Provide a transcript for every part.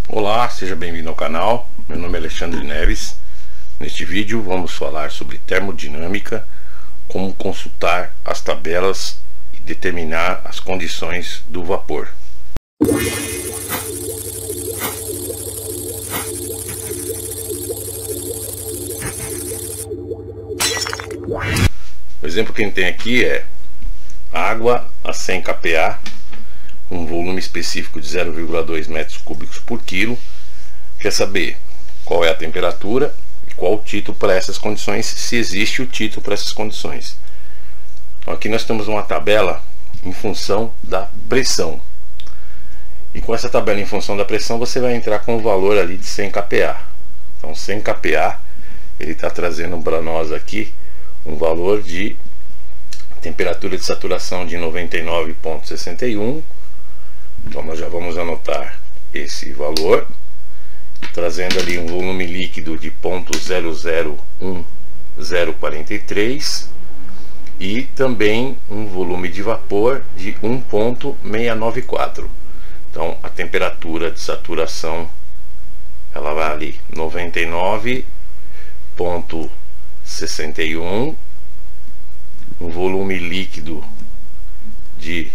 Olá, seja bem-vindo ao canal. Meu nome é Alexandre Neves. Neste vídeo vamos falar sobre termodinâmica, como consultar as tabelas e determinar as condições do vapor. O exemplo que a gente tem aqui é água a 100 kPa, um volume específico de 0,2 metros cúbicos por quilo. Quer saber qual é a temperatura e qual o título para essas condições, se existe o título para essas condições. Então aqui nós temos uma tabela em função da pressão. E com essa tabela em função da pressão você vai entrar com o valor ali de 100 kPa. Então 100 kPa ele está trazendo para nós aqui um valor de temperatura de saturação de 99,61. Então nós já vamos anotar esse valor, trazendo ali um volume líquido de 0,001043 e também um volume de vapor de 1,694. Então a temperatura de saturação ela vai ali 99,61, um volume líquido de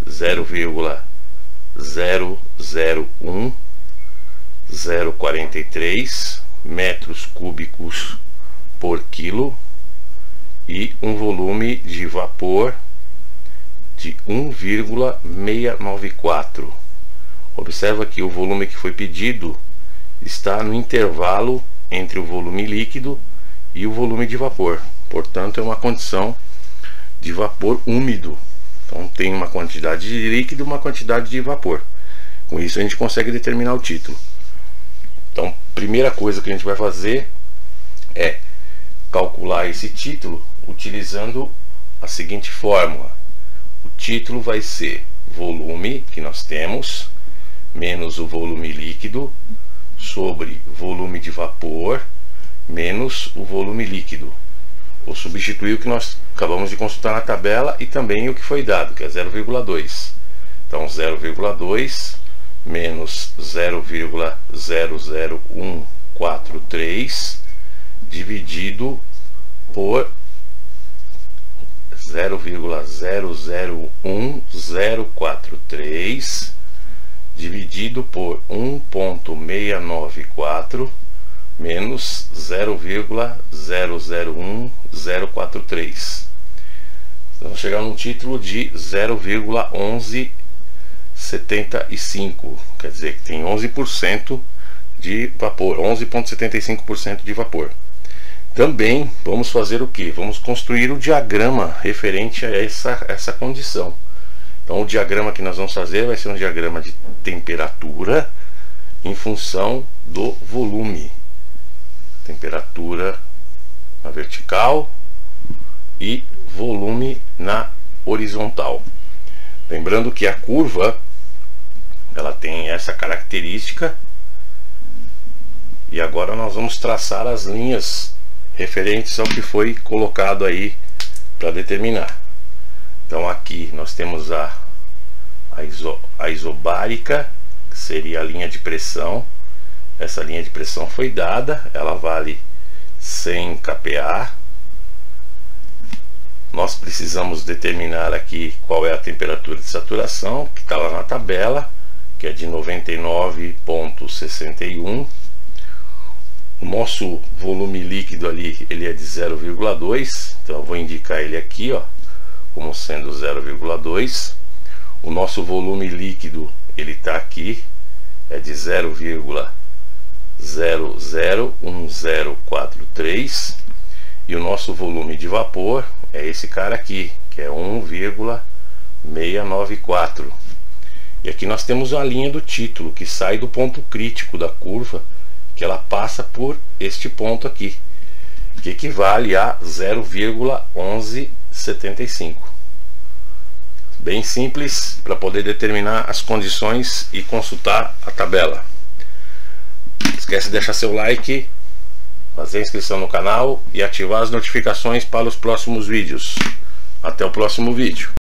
0,001043 metros cúbicos por quilo e um volume de vapor de 1,694. Observa que o volume que foi pedido está no intervalo entre o volume líquido e o volume de vapor, portanto é uma condição de vapor úmido. Então tem uma quantidade de líquido e uma quantidade de vapor. Com isso a gente consegue determinar o título. Então, primeira coisa que a gente vai fazer é calcular esse título utilizando a seguinte fórmula. O título vai ser volume que nós temos menos o volume líquido sobre volume de vapor menos o volume líquido. Vou substituir o que nós acabamos de consultar na tabela e também o que foi dado, que é 0,2. Então 0,2 menos 0,00143 dividido por 0,001043 dividido por 1,694 menos 0,001043. Vamos chegar num título de 0,1175, quer dizer que tem 11% de vapor, 11,75% de vapor. Também vamos fazer o que? Vamos construir o diagrama referente a essa condição. Então o diagrama que nós vamos fazer vai ser um diagrama de temperatura em função do volume. Temperatura na vertical e volume na horizontal. Lembrando que a curva ela tem essa característica, e agora nós vamos traçar as linhas referentes ao que foi colocado aí para determinar. Então aqui nós temos a isobárica, que seria a linha de pressão. Essa linha de pressão foi dada, ela vale 100 kPa. Nós precisamos determinar aqui qual é a temperatura de saturação, que está lá na tabela, que é de 99,61. O nosso volume líquido ali, ele é de 0,2, então eu vou indicar ele aqui, ó, como sendo 0,2. O nosso volume líquido, ele está aqui, é de 0,001043, e o nosso volume de vapor é esse cara aqui, que é 1,694. E aqui nós temos a linha do título, que sai do ponto crítico da curva, que ela passa por este ponto aqui, que equivale a 0,1175. Bem simples para poder determinar as condições e consultar a tabela. Não esquece de deixar seu like, fazer a inscrição no canal e ativar as notificações para os próximos vídeos. Até o próximo vídeo.